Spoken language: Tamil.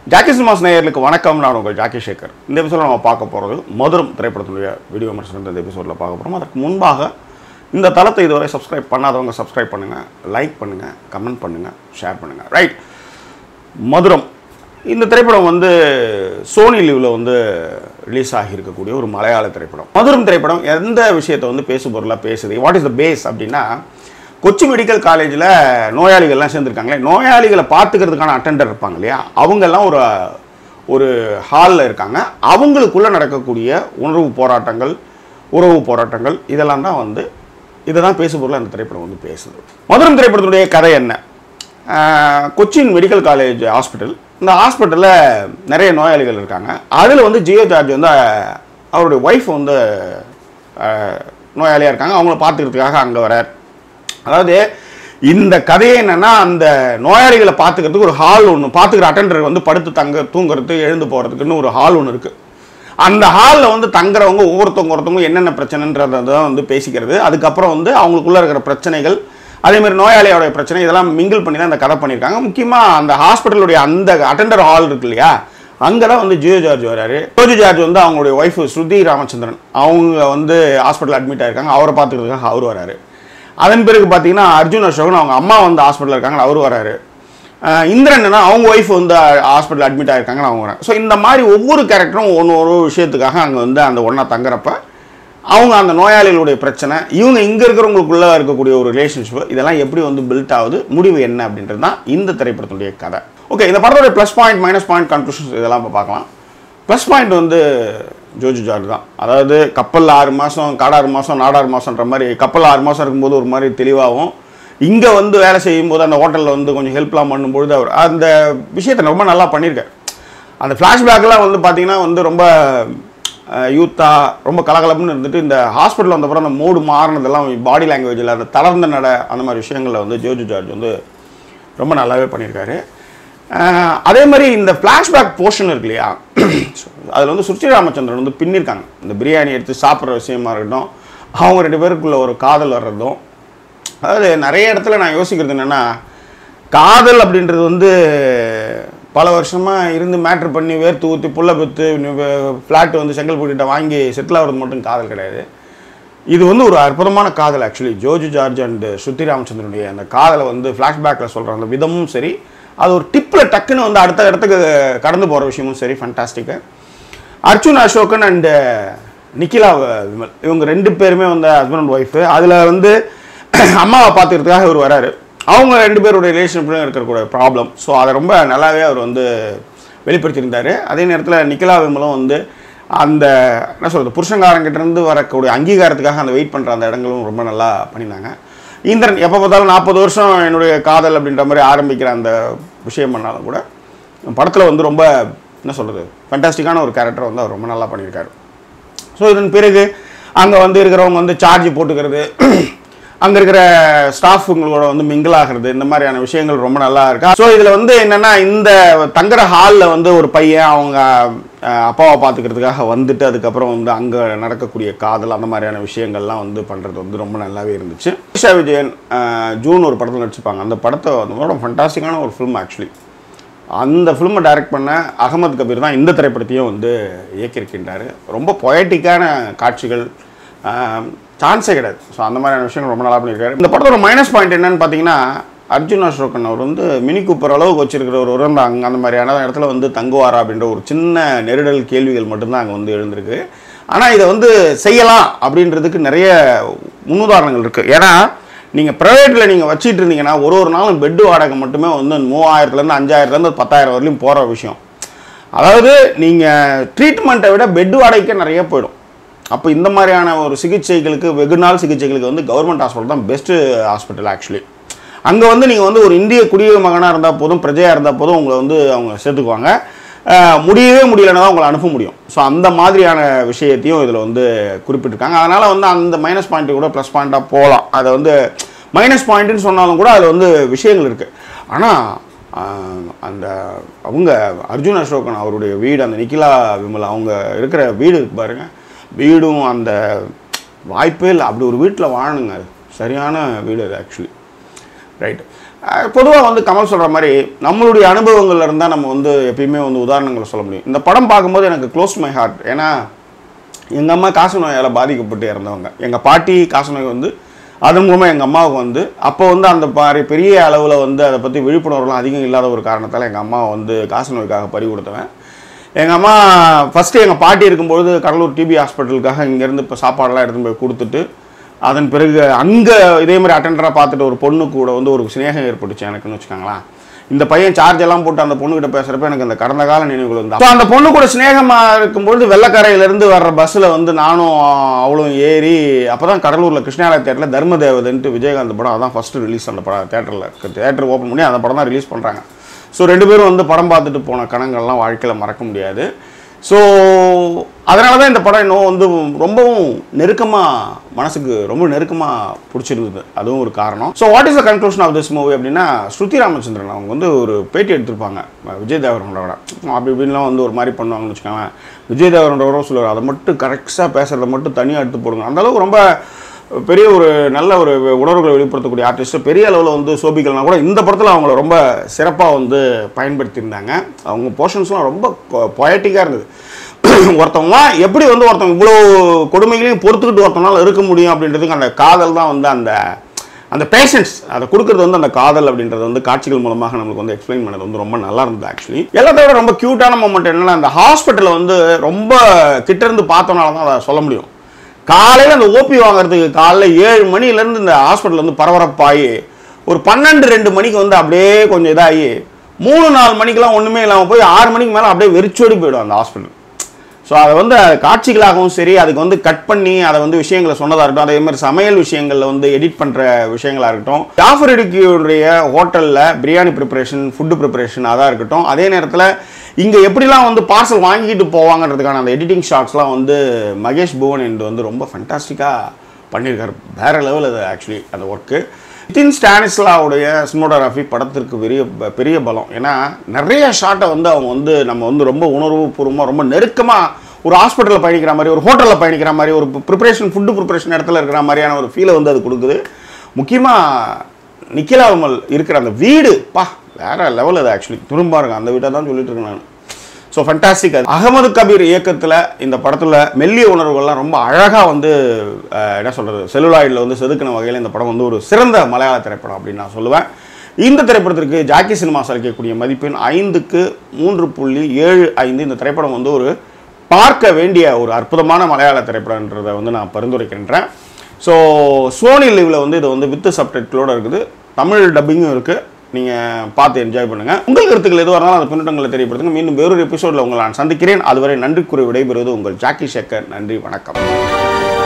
ஜாக்கிecinemas நேயர்களுக்கு வணக்கம். நான் உங்கள் ஜாக்கiesekar. இந்த எபிசோடில் நம்ம பார்க்க போகிறது மதுரம் திரைப்படத்துடைய வீடியோ விமர்சனம். இந்த எபிசோடில் பார்க்க போகிறோம். அதற்கு முன்பாக இந்த தளத்தை இதுவரை சப்ஸ்கிரைப் பண்ணாதவங்க சப்ஸ்கிரைப் பண்ணுங்கள், லைக் பண்ணுங்கள், கமெண்ட் பண்ணுங்கள், ஷேர் பண்ணுங்கள். ரைட், மதுரம் இந்த திரைப்படம் வந்து சோனி லிவில் வந்து ரிலீஸ் ஆகியிருக்கக்கூடிய ஒரு மலையாள திரைப்படம். மதுரம் திரைப்படம் எந்த விஷயத்தை வந்து பேசுபொருளாக பேசுது, வாட் இஸ் த பேஸ் அப்படின்னா, கொச்சி மெடிக்கல் காலேஜில் நோயாளிகள்லாம் சேர்ந்துருக்காங்களே, நோயாளிகளை பார்த்துக்கிறதுக்கான அட்டெண்டர் இருப்பாங்க இல்லையா, அவங்கெல்லாம் ஒரு ஹாலில் இருக்காங்க. அவங்களுக்குள்ளே நடக்கக்கூடிய உணர்வு போராட்டங்கள், உறவு போராட்டங்கள், இதெல்லாம் தான் வந்து இதை தான் பேசுபொருளாக அந்த திரைப்படம் வந்து பேசுது. மதுரம் திரைப்படத்துடைய கதை என்ன? Cochin medical college hospital. இந்த ஹாஸ்பிட்டலில் நிறைய நோயாளிகள் இருக்காங்க. அதில் வந்து ஜியோ ஜார்ஜ் வந்து அவருடைய ஒய்ஃப் வந்து நோயாளியாக இருக்காங்க. அவங்கள பார்த்துக்கிறதுக்காக அங்கே வரார். அதாவது இந்த கதையே என்னென்னா, அந்த நோயாளிகளை பார்த்துக்கிறதுக்கு ஒரு ஹால் ஒன்று, பார்த்துக்கிற அட்டெண்டர் வந்து படுத்து தூங்குறது எழுந்து போகிறதுக்குன்னு ஒரு ஹால் ஒன்று இருக்குது. அந்த ஹாலில் வந்து தங்குறவங்க ஒவ்வொருத்தவங்க என்னென்ன பிரச்சனைன்றதை தான் வந்து பேசிக்கிறது. அதுக்கப்புறம் வந்து அவங்களுக்குள்ளே இருக்கிற பிரச்சனைகள், அதேமாதிரி நோயாளியோடைய பிரச்சனை, இதெல்லாம் மிங்கிள் பண்ணி தான் அந்த கதை பண்ணியிருக்காங்க. முக்கியமாக அந்த ஹாஸ்பிட்டலுடைய அந்த அட்டெண்டர் ஹால் இருக்கு இல்லையா, அங்கே தான் வந்து ஜோஜு ஜார்ஜ் வராரு. ஜோஜு ஜார்ஜ் வந்து அவங்களுடைய ஒய்ஃப் ஸ்ருதி ராமச்சந்திரன், அவங்க வந்து ஹாஸ்பிட்டல் அட்மிட் ஆகிருக்காங்க. அவரை பார்த்துக்கிறதுக்காக அவர் வராரு. அதன் பிறகு பார்த்தீங்கன்னா அர்ஜுன் அஷோகன், அவங்க அம்மா வந்து ஹாஸ்பிட்டலில் இருக்காங்க, அவர் வராரு. இந்திரன்னா அவங்க ஒய்ஃப் வந்து ஹாஸ்பிட்டல் அட்மிட் ஆகிருக்காங்கன்னு அவங்க வராங்க. ஸோ இந்த மாதிரி ஒவ்வொரு கேரக்டரும் ஒரு விஷயத்துக்காக அங்கே வந்து அந்த ஒன்றா தங்குறப்ப அவங்க அந்த நோயாளிகளுடைய பிரச்சனை, இவங்க இங்கே இருக்கிறவங்களுக்குள்ளே இருக்கக்கூடிய ஒரு ரிலேஷன்ஷிப், இதெல்லாம் எப்படி வந்து பில்ட் ஆகுது, முடிவு என்ன அப்படின்றது தான் இந்த திரைப்படத்துடைய கதை. ஓகே, இந்த படத்தோடைய plus point, minus point, conclusions இதெல்லாம் இப்போ பார்க்கலாம். ப்ளஸ் பாயிண்ட் வந்து ஜோஜு ஜார்ஜ் தான். அதாவது கப்பலில் 6 மாதம், காடு 6 மாதம், நாடு 6 மாதம்ன்ற மாதிரி, கப்பலில் 6 மாதம் இருக்கும்போது ஒரு மாதிரி தெளிவாகவும், இங்கே வந்து வேலை செய்யும்போது அந்த ஹோட்டலில் வந்து கொஞ்சம் ஹெல்ப்லாம் பண்ணும்பொழுது அவர் அந்த விஷயத்தை ரொம்ப நல்லா பண்ணியிருக்கார். அந்த ஃப்ளாஷ்பேக்கெலாம் வந்து பார்த்திங்கன்னா வந்து ரொம்ப யூத்தாக ரொம்ப கலகலப்புன்னு இருந்துட்டு, இந்த ஹாஸ்பிட்டல் வந்தப்பறம் அந்த மூடு மாறினதெல்லாம் பாடி லாங்குவேஜில் அந்த தளர்ந்த நட அந்த மாதிரி விஷயங்களில் வந்து ஜோஜு ஜார்ஜ் வந்து ரொம்ப நல்லாவே பண்ணியிருக்காரு. அதே மாதிரி இந்த ஃப்ளாஷ்பேக் போர்ஷன் இருக்கு இல்லையா, அதில் வந்து ஸ்ருதி ராமச்சந்திரன் வந்து பின்னிருக்காங்க. இந்த பிரியாணி எடுத்து சாப்பிட்ற விஷயமா இருக்கட்டும், அவங்க 2 பேருக்குள்ள ஒரு காதல் வர்றதும். அதாவது நிறைய இடத்துல நான் யோசிக்கிறது என்னென்னா, காதல் அப்படின்றது வந்து பல வருஷமாக இருந்து மேட்ரு பண்ணி வேர்த்து ஊற்றி புள்ள பெற்று ஃப்ளாட்டு வந்து செங்கல் போட்டுகிட்ட வாங்கி செட்டில் ஆகிறது மட்டும் காதல் கிடையாது. இது வந்து ஒரு அற்புதமான காதல். Actually Joju George and Shruti ராமச்சந்திரனுடைய அந்த காதலை வந்து ஃப்ளாஷ்பேக்கில் சொல்கிற அந்த விதமும் சரி, அது ஒரு டிப்பில் டக்குன்னு வந்து அடுத்த இடத்துக்கு கடந்து போகிற விஷயமும் சரி, ஃபண்டாஸ்டிக்கு. அர்ஜுன் அசோகன் அண்டு நிக்கிலா விமல், இவங்க 2 பேருமே வந்து ஹஸ்பண்ட் அண்ட் ஒய்ஃபு. அதில் வந்து அம்மாவை பார்த்துக்கிறதுக்காக இவர் வராரு. அவங்க 2 பேருடைய ரிலேஷன்ஷிப்லையும் இருக்கக்கூடிய ப்ராப்ளம், ஸோ அதை ரொம்ப நல்லாவே அவர் வந்து வெளிப்படுத்தியிருந்தார். அதே நேரத்தில் நிக்கிலா விமலும் வந்து அந்த என்ன சொல்கிறது, புருஷங்காரங்கிட்டேருந்து வரக்கூடிய அங்கீகாரத்துக்காக அந்த வெயிட் பண்ணுற அந்த இடங்களும் ரொம்ப நல்லா பண்ணியிருந்தாங்க. இந்திரன் எப்போ பார்த்தாலும் 40 வருஷம் என்னுடைய காதல் அப்படின்ற மாதிரி ஆரம்பிக்கிற அந்த விஷயம் பண்ணாலும் கூட படத்தில் வந்து ரொம்ப என்ன சொல்கிறது, ஃபண்டாஸ்டிக்கான ஒரு கேரக்டரை வந்து அவர் ரொம்ப நல்லா பண்ணியிருக்காரு. ஸோ இதன் பிறகு அங்கே வந்து இருக்கிறவங்க வந்து சார்ஜ் போட்டுக்கிறது, அங்கே இருக்கிற ஸ்டாஃபுங்களோட வந்து மிங்கிள் ஆகிறது, இந்த மாதிரியான விஷயங்கள் ரொம்ப நல்லா இருக்கா. ஸோ இதில் வந்து என்னென்னா, இந்த தங்குற ஹாலில் வந்து ஒரு பையன் அவங்க அப்பாவை பார்த்துக்கிறதுக்காக வந்துட்டு அதுக்கப்புறம் வந்து அங்கே நடக்கக்கூடிய காதல், அந்த மாதிரியான விஷயங்கள்லாம் வந்து பண்ணுறது வந்து ரொம்ப நல்லாவே இருந்துச்சு. ஈஷா விஜயன் ஜூன் ஒரு படத்தில் நடிச்சுப்பாங்க. அந்த படத்தை வந்து ஃபண்டாஸ்டிக்கான ஒரு ஃபிலிம். ஆக்சுவலி அந்த ஃபிலிமை டைரக்ட் பண்ண அகமது கபீர் தான் இந்த திரைப்படத்தையும் வந்து இயக்கியிருக்கின்றார். ரொம்ப பொயட்டிக்கான காட்சிகள், சான்ஸே கிடையாது. ஸோ அந்த மாதிரியான விஷயங்கள் ரொம்ப நல்லா பண்ணியிருக்காரு. இந்த படத்தோட மைனஸ் பாயிண்ட் என்னன்னு பார்த்தீங்கன்னா, அர்ஜுன் அஷோகன் அவர் வந்து மினி கூப்பர் அளவுக்கு வச்சிருக்கிற ஒரு அங்கே அந்த மாதிரியான இடத்துல வந்து தங்குவாரா அப்படின்ற ஒரு சின்ன நெருடல் கேள்விகள் மட்டும்தான் அங்கே வந்து எழுந்திருக்கு. ஆனால் இதை வந்து செய்யலாம் அப்படின்றதுக்கு நிறைய முன்னுதாரணங்கள் இருக்குது. ஏன்னா நீங்கள் ப்ரைவேட்டில் நீங்கள் வச்சிட்டு இருந்தீங்கன்னா ஒரு நாளும் பெட்டு வாடகை மட்டுமே வந்து 3000லேருந்து 5000லேருந்து 10,000 வரலையும் போகிற விஷயம். அதாவது நீங்கள் ட்ரீட்மெண்ட்டை விட பெட்டு வாடகைக்கே நிறைய போயிடும். அப்போ இந்த மாதிரியான ஒரு சிகிச்சைகளுக்கு, வெகு நாள் சிகிச்சைகளுக்கு வந்து கவர்மெண்ட் ஹாஸ்பிட்டல் தான் பெஸ்ட்டு ஹாஸ்பிட்டல். ஆக்சுவலி அங்கே வந்து நீங்கள் வந்து ஒரு இந்திய குடிமகனாக இருந்தால் போதும், பிரஜையாக இருந்தால் போதும், உங்களை வந்து அவங்க சேர்த்துக்குவாங்க. முடியவே முடியலைன்னா தான் உங்களை அனுப்ப முடியும். ஸோ அந்த மாதிரியான விஷயத்தையும் இதில் வந்து குறிப்பிட்டிருக்காங்க. அதனால் வந்து அந்த மைனஸ் பாயிண்ட்டு கூட ப்ளஸ் பாயிண்ட்டாக போகலாம். அதை வந்து மைனஸ் பாயிண்ட்டுன்னு சொன்னாலும் கூட அதில் வந்து விஷயங்கள் இருக்குது. ஆனால் அந்த அவங்க அர்ஜுன் அசோகன் அவருடைய வீடு, அந்த நிக்கிலா விமல் அவங்க இருக்கிற வீடு இருக்கு பாருங்கள், வீடும் அந்த வாய்ப்பே இல்லை. அப்படி ஒரு வீட்டில் வாழணுங்க, அது சரியான வீடு அது ஆக்சுவலி. ரைட், பொதுவாக வந்து கமல் சொல்கிற மாதிரி நம்மளுடைய அனுபவங்கள்ல இருந்தால் நம்ம வந்து எப்பயுமே வந்து உதாரணங்களை சொல்ல முடியும். இந்த படம் பார்க்கும்போது எனக்கு க்ளோஸ் மை ஹார்ட். ஏன்னா எங்கள் அம்மா காசநோயால் பாதிக்கப்பட்டு இறந்தவங்க. எங்கள் பாட்டி காசநோய் வந்து அதன் மூலமாக எங்கள் அம்மாவுக்கு வந்து அப்போ வந்து அந்த பெரிய அளவில் வந்து அதை பற்றி விழிப்புணர்வுலாம் அதிகம் இல்லாத ஒரு காரணத்தால் எங்கள் அம்மா வந்து காசநோய்க்காக பறி கொடுத்தவன். எங்கள் அம்மா ஃபஸ்ட்டு எங்கள் பாட்டி இருக்கும்பொழுது கடலூர் டிபி ஹாஸ்பிட்டலுக்காக இங்கேருந்து இப்போ சாப்பாடெல்லாம் எடுத்துகிட்டு போய் கொடுத்துட்டு அதன் பிறகு அங்கே இதே மாதிரி அட்டெண்டராக பார்த்துட்டு ஒரு பொண்ணு கூட வந்து ஒரு சிநேகம் ஏற்பட்டுச்சு எனக்குன்னு வச்சுக்கோங்களேன். இந்த பையன் சார்ஜ் எல்லாம் போட்டு அந்த பொண்ணுகிட்ட பேசுகிறப்ப எனக்கு அந்த கடந்த கால நினைவுகள் வந்து அப்போ அந்த பொண்ணு கூட சிநேகமாக இருக்கும்பொழுது வெள்ளக்கரையிலேருந்து வர்ற பஸ்ஸில் வந்து நானும் அவளும் ஏறி அப்போ தான் கடலூரில் கிருஷ்ணாலய தேட்டரில் தர்மதேவதன்ட்டு விஜயகாந்த் படம் அதான் ஃபஸ்ட்டு ரிலீஸ் அந்த படம் தேட்டர் ஓப்பன் பண்ணி அந்த படம் தான் ரிலீஸ் பண்ணுறாங்க. ஸோ 2 பேரும் வந்து படம் பார்த்துட்டு போன கணங்கள்லாம் வாழ்க்கையில் மறக்க முடியாது. ஸோ அதனால தான் இந்த படம் இன்னும் வந்து ரொம்பவும் நெருக்கமாக மனசுக்கு ரொம்ப நெருக்கமாக பிடிச்சிருக்குது. அதுவும் ஒரு காரணம். So what is the conclusion of this movie அப்படின்னா ஸ்ருதி ராமச்சந்திரன் அவங்க வந்து ஒரு பேட்டி எடுத்திருப்பாங்க விஜய் தேவரனோட. அப்படி இப்படின்லாம் வந்து ஒரு மாதிரி பண்ணுவாங்கன்னு வச்சுக்கோங்க. விஜய் தேவரனோட சொல்லுவார் அதை மட்டும் கரெக்டாக பேசுகிறத மட்டும் தனியாக எடுத்து போடுங்க. அந்தளவுக்கு ரொம்ப பெரிய ஒரு நல்ல ஒரு உணர்வுகளை வெளிப்படுத்தக்கூடிய ஆர்டிஸ்ட்டு பெரிய அளவில் வந்து சோபிக்கல்னா கூட இந்த படத்தில் அவங்கள ரொம்ப சிறப்பாக வந்து பயன்படுத்தியிருந்தாங்க. அவங்க போர்ஷன்ஸ்லாம் ரொம்ப பொயட்டிக்காக இருந்தது. ஒருத்தவங்க எப்படி வந்து ஒருத்தவங்க இவ்வளோ கொடுமைகளையும் பொறுத்துக்கிட்டு ஒருத்தவங்களால இருக்க முடியும் அப்படின்றதுக்கு அந்த காதல் தான் வந்து அந்த பேஷன்ஸ் அதை கொடுக்குறது வந்து அந்த காதல் அப்படின்றது வந்து காட்சிகள் மூலமாக நம்மளுக்கு வந்து எக்ஸ்பிளைன் பண்ணது வந்து ரொம்ப நல்லா இருந்தது. ஆக்சுவலி எல்லாத்த விட ரொம்ப க்யூட்டான மூமெண்ட் என்னன்னா அந்த ஹாஸ்பிட்டலில் வந்து ரொம்ப கிட்ட இருந்து பார்த்தோம்னால தான் அதை சொல்ல முடியும். காலையில் அந்த ஓபி வாங்குறதுக்கு காலையில் 7 மணிலேருந்து இந்த ஹாஸ்பிட்டல் வந்து பரபரப்பாகி ஒரு 12-2 மணிக்கு வந்து அப்படியே கொஞ்சம் இதாகி 3-4 மணிக்கெலாம் ஒன்றுமே இல்லாமல் போய் 6 மணிக்கு மேலே அப்படியே வெறிச்சோடி போயிடும் அந்த ஹாஸ்பிட்டல். ஸோ அதை வந்து காட்சிகளாகவும் சரி அதுக்கு வந்து கட் பண்ணி அதை வந்து விஷயங்களை சொன்னதாக இருக்கட்டும், அதே மாதிரி சமையல் விஷயங்களில் வந்து எடிட் பண்ணுற விஷயங்களாக இருக்கட்டும், ஜாஃபர் இடுக்கியுடைய ஹோட்டலில் பிரியாணி ப்ரிப்பரேஷன் ஃபுட்டு ப்ரிப்பரேஷன் அதாக இருக்கட்டும், அதே நேரத்தில் இங்கே எப்படிலாம் வந்து பார்சல் வாங்கிட்டு போவாங்கன்றதுக்கான அந்த எடிட்டிங் ஷாட்ஸ்லாம் வந்து மகேஷ் புவன் என்று வந்து ரொம்ப ஃபண்டாஸ்டிக்காக பண்ணியிருக்காரு. வேறு லெவல் அது ஆக்சுவலி அந்த ஒர்க்கு. நிதின் ஸ்டானிஸ்லாவுடைய சினிமோட்டோகிராஃபி படத்திற்கு பெரிய பலம். ஏன்னா நிறைய ஷாட்டை வந்து அவங்க வந்து நம்ம வந்து ரொம்ப உணர்வுபூர்வமாக ரொம்ப நெருக்கமாக ஒரு ஹாஸ்பிட்டலில் பயணிக்கிற மாதிரி ஒரு ஹோட்டலில் பயணிக்கிற மாதிரி ஒரு ப்ரிப்பரேஷன் ஃபுட்டு ப்ரிப்பரேஷன் இடத்துல இருக்கிற மாதிரியான ஒரு ஃபீலை வந்து அது கொடுக்குது. முக்கியமாக நிக்கிலா விமல் இருக்கிற அந்த வீடு வேறு லெவல் அது ஆக்சுவலி திரும்ப இருக்கும் அந்த வீட்டை தான் சொல்லிட்டு இருக்கேன் நான். So fantastic. அகமது கபீர் இயக்கத்தில் இந்த படத்தில் மெல்லிய உணர்வுகள்லாம் ரொம்ப அழகாக வந்து என்ன சொல்கிறது செல்லுலாய்டில் வந்து செதுக்கின வகையில் இந்த படம் வந்து ஒரு சிறந்த மலையாள திரைப்படம் அப்படின்னு நான் சொல்லுவேன். இந்த திரைப்படத்திற்கு ஜாக்கி சினிமாஸ் அளிக்கக்கூடிய மதிப்பெண் 5க்கு 3.75. இந்த திரைப்படம் வந்து ஒரு பார்க்க வேண்டிய ஒரு அற்புதமான மலையாள திரைப்படன்றதை வந்து நான் பரிந்துரைக்கின்றேன். ஸோ சோனி லிவ்வில் வந்து இது வந்து வித் சப்டைட்டிலோடு இருக்குது, தமிழ் டப்பிங்கும் இருக்குது. நீங்கள் பார்த்து என்ஜாய் பண்ணுங்கள். உங்கள் கருத்துக்கள் எதுவாக இருந்தாலும் அந்த பின்னூட்டங்களை தெரியப்படுத்துங்க. மீண்டும் வேறொரு எபிசோடில் உங்களை நான் சந்திக்கிறேன். அதுவரை நன்றி கூறி விடைபெறுவது உங்கள் ஜாக்கி சேகர். நன்றி, வணக்கம்.